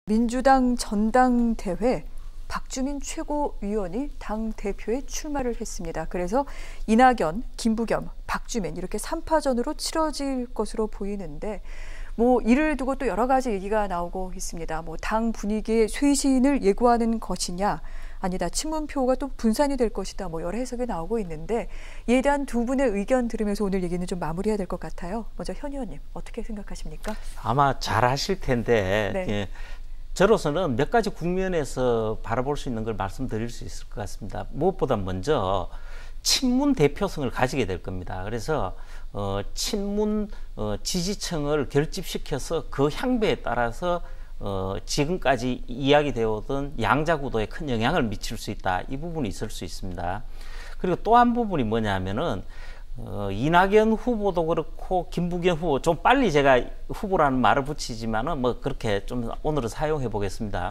민주당 전당대회 박주민 최고위원이 당대표에 출마를 했습니다. 그래서 이낙연, 김부겸, 박주민 이렇게 3파전으로 치러질 것으로 보이는데 이를 두고 또 여러 가지 얘기가 나오고 있습니다. 당 분위기의 쇄신을 예고하는 것이냐, 아니다 친문표가 또 분산이 될 것이다, 여러 해석이 나오고 있는데 이에 대한 두 분의 의견 들으면서 오늘 얘기는 좀 마무리해야 될 것 같아요. 먼저 현 의원님 어떻게 생각하십니까? 아마 잘 아실 텐데 네. 예, 저로서는 몇 가지 국면에서 바라볼 수 있는 걸 말씀드릴 수 있을 것 같습니다. 무엇보다 먼저 친문 대표성을 가지게 될 겁니다. 그래서 친문 지지층을 결집시켜서 그 향배에 따라서 지금까지 이야기되어 오던 양자구도에 큰 영향을 미칠 수 있다. 이 부분이 있을 수 있습니다. 그리고 또 한 부분이 뭐냐면은 이낙연 후보도 그렇고 김부겸 후보, 좀 빨리 제가 후보라는 말을 붙이지만은 그렇게 좀 오늘은 사용해 보겠습니다.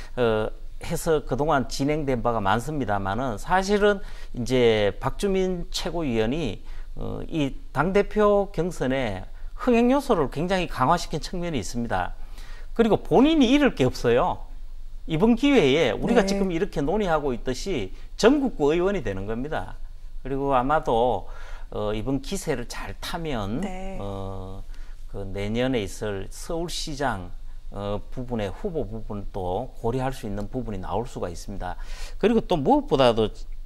해서 그동안 진행된 바가 많습니다만은 사실은 이제 박주민 최고위원이 이 당대표 경선에 흥행 요소를 굉장히 강화시킨 측면이 있습니다. 그리고 본인이 잃을 게 없어요. 이번 기회에 우리가 지금 이렇게 논의하고 있듯이 전국구 의원이 되는 겁니다. 그리고 아마도 이번 기세를 잘 타면 그 내년에 있을 서울시장 부분의 후보 부분도 고려할 수 있는 부분이 나올 수가 있습니다. 그리고 또 무엇보다도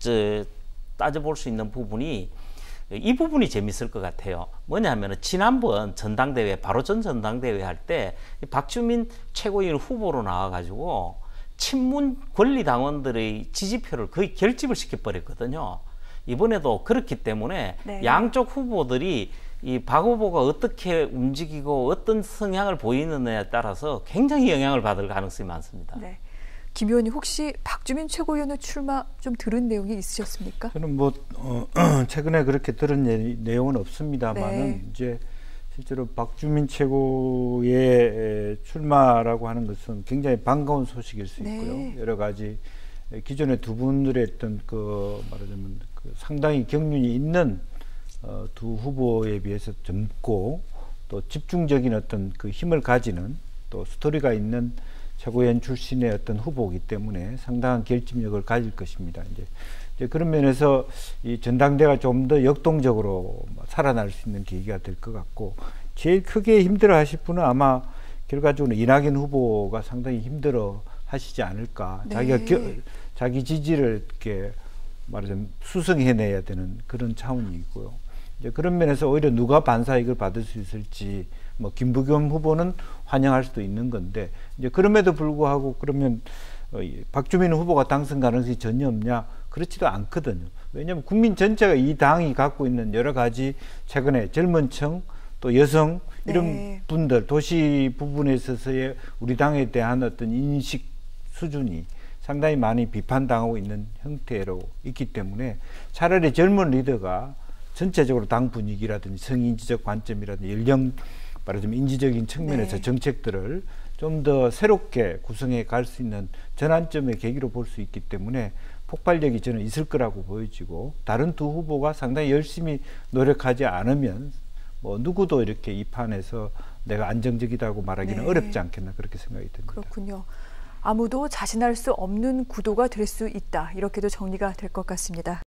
따져볼 수 있는 부분이 이 부분이 재밌을 것 같아요. 뭐냐면 지난번 전당대회, 바로 전 전당대회 할 때 박주민 최고위원 후보로 나와가지고 친문 권리당원들의 지지표를 거의 결집을 시켜버렸거든요. 이번에도 그렇기 때문에 양쪽 후보들이 이 박 후보가 어떻게 움직이고 어떤 성향을 보이느냐에 따라서 굉장히 영향을 받을 가능성이 많습니다. 네. 김 의원님 혹시 박주민 최고위원의 출마 좀 들은 내용이 있으셨습니까? 저는 최근에 그렇게 들은 내용은 없습니다만은 이제 실제로 박주민 최고의 출마라고 하는 것은 굉장히 반가운 소식일 수 있고요. 여러 가지 기존에 두 분들의 어떤 말하자면 상당히 경륜이 있는 두 후보에 비해서 젊고 또 집중적인 어떤 힘을 가지는 또 스토리가 있는 최고위원 출신의 어떤 후보이기 때문에 상당한 결집력을 가질 것입니다. 이제 그런 면에서 이 전당대회가 좀 더 역동적으로 살아날 수 있는 계기가 될 것 같고, 제일 크게 힘들어 하실 분은 아마 결과적으로 이낙연 후보가 상당히 힘들어 하시지 않을까. 자기 지지를 이렇게 말하자면 수성해내야 되는 그런 차원이고요. 이제 그런 면에서 오히려 누가 반사이익을 받을 수 있을지, 김부겸 후보는 환영할 수도 있는 건데, 이제 그럼에도 불구하고 그러면 박주민 후보가 당선 가능성이 전혀 없냐? 그렇지도 않거든요. 왜냐하면 국민 전체가 이 당이 갖고 있는 여러 가지 최근에 젊은 층, 또 여성 이런 분들, 도시 부분에 있어서의 우리 당에 대한 어떤 인식 수준이 상당히 많이 비판당하고 있는 형태로 있기 때문에 차라리 젊은 리더가 전체적으로 당 분위기라든지 성인지적 관점이라든지 연령 말하자면 인지적인 측면에서 정책들을 좀 더 새롭게 구성해 갈 수 있는 전환점의 계기로 볼 수 있기 때문에 폭발력이 저는 있을 거라고 보여지고, 다른 두 후보가 상당히 열심히 노력하지 않으면 누구도 이렇게 이 판에서 내가 안정적이다고 말하기는 어렵지 않겠나, 그렇게 생각이 듭니다. 그렇군요. 아무도 자신할 수 없는 구도가 될 수 있다, 이렇게도 정리가 될 것 같습니다.